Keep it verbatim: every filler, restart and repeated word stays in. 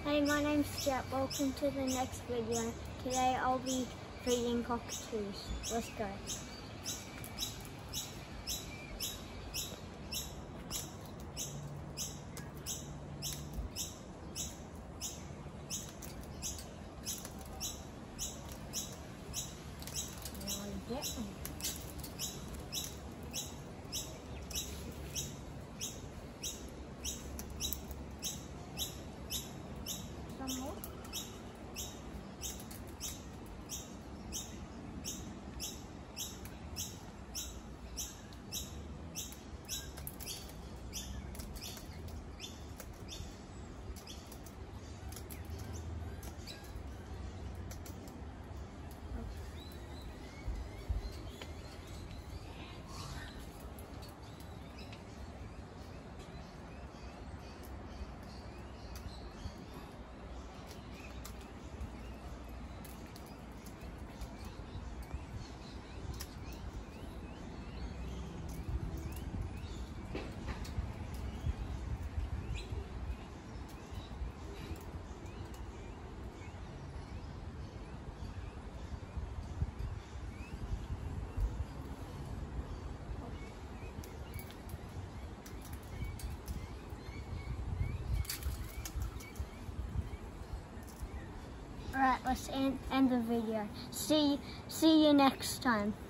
Hey, my name's Jet. Welcome to the next video. Today I'll be feeding cockatoos. Let's go. Get them. Some more. Alright, let's end, end the video. See, see you next time.